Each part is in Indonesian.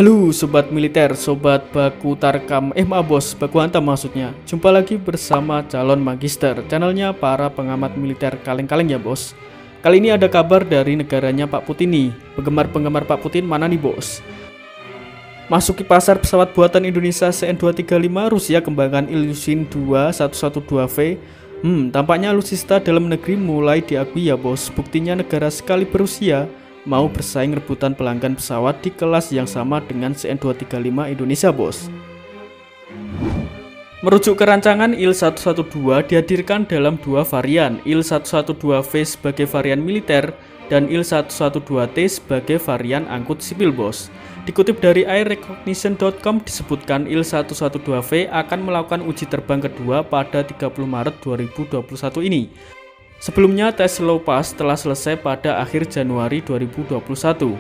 Halo sobat militer, sobat baku tarkam, bos, baku hantam maksudnya. Jumpa lagi bersama calon magister, channelnya para pengamat militer kaleng-kaleng ya bos. Kali ini ada kabar dari negaranya Pak Putin nih. Penggemar-penggemar Pak Putin mana nih bos? Masuki pasar pesawat buatan Indonesia CN-235, Rusia kembangkan Ilyushin II-112V. Tampaknya alutsista dalam negeri mulai diakui ya bos. Buktinya negara sekali Rusia mau bersaing rebutan pelanggan pesawat di kelas yang sama dengan CN-235 Indonesia bos. Merujuk ke rancangan IL-112 dihadirkan dalam dua varian, IL-112V sebagai varian militer dan IL-112T sebagai varian angkut sipil bos. Dikutip dari airrecognition.com disebutkan IL-112V akan melakukan uji terbang kedua pada 30 Maret 2021 ini. Sebelumnya tes low pass telah selesai pada akhir Januari 2021.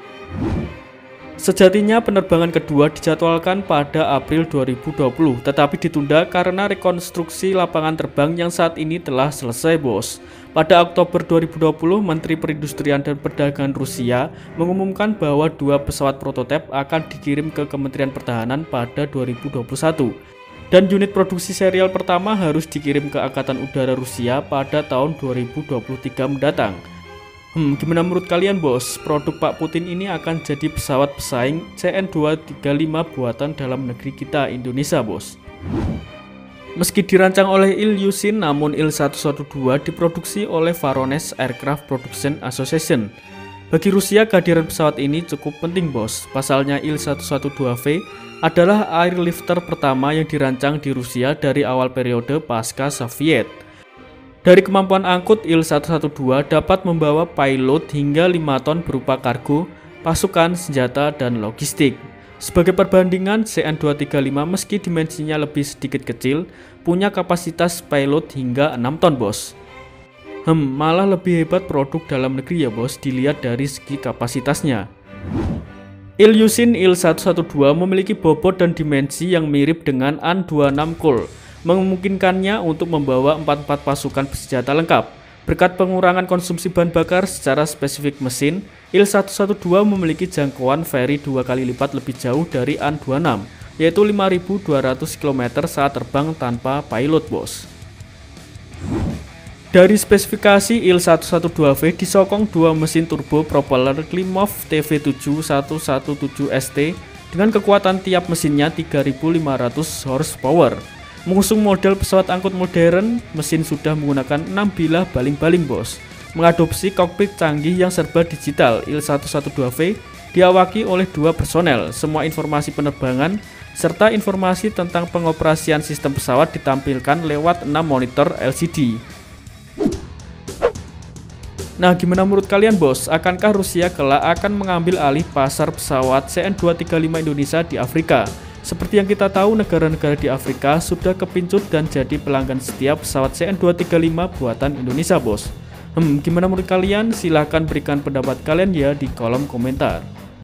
Sejatinya penerbangan kedua dijadwalkan pada April 2020, tetapi ditunda karena rekonstruksi lapangan terbang yang saat ini telah selesai bos. Pada Oktober 2020, Menteri Perindustrian dan Perdagangan Rusia mengumumkan bahwa dua pesawat prototipe akan dikirim ke Kementerian Pertahanan pada 2021. Dan unit produksi serial pertama harus dikirim ke Angkatan Udara Rusia pada tahun 2023 mendatang. Gimana menurut kalian bos? Produk Pak Putin ini akan jadi pesawat pesaing CN-235 buatan dalam negeri kita Indonesia bos. Meski dirancang oleh Ilyushin, namun Il-112 diproduksi oleh Voronezh Aircraft Production Association. Bagi Rusia, kehadiran pesawat ini cukup penting bos. Pasalnya Il-112V adalah airlifter pertama yang dirancang di Rusia dari awal periode pasca Soviet. Dari kemampuan angkut, Il-112 dapat membawa payload hingga 5 ton berupa kargo, pasukan, senjata, dan logistik. Sebagai perbandingan, CN-235 meski dimensinya lebih sedikit kecil, punya kapasitas payload hingga 6 ton bos. Malah lebih hebat produk dalam negeri ya bos, dilihat dari segi kapasitasnya. Ilyushin Il-112 memiliki bobot dan dimensi yang mirip dengan An-26 Kol, memungkinkannya untuk membawa 44 pasukan bersenjata lengkap. Berkat pengurangan konsumsi bahan bakar secara spesifik mesin, Il-112 memiliki jangkauan ferry 2 kali lipat lebih jauh dari An-26, yaitu 5.200 km saat terbang tanpa pilot bos. Dari spesifikasi Il-112V disokong dua mesin turbo propeller Klimov TV7-117ST dengan kekuatan tiap mesinnya 3.500 horsepower. Mengusung model pesawat angkut modern, mesin sudah menggunakan 6 bilah baling-baling bos. Mengadopsi kokpit canggih yang serba digital, Il-112V diawaki oleh 2 personel. Semua informasi penerbangan serta informasi tentang pengoperasian sistem pesawat ditampilkan lewat 6 monitor LCD. Nah, gimana menurut kalian bos? Akankah Rusia kelak akan mengambil alih pasar pesawat CN-235 Indonesia di Afrika? Seperti yang kita tahu, negara-negara di Afrika sudah kepincut dan jadi pelanggan setiap pesawat CN-235 buatan Indonesia bos. Gimana menurut kalian? Silahkan berikan pendapat kalian ya di kolom komentar.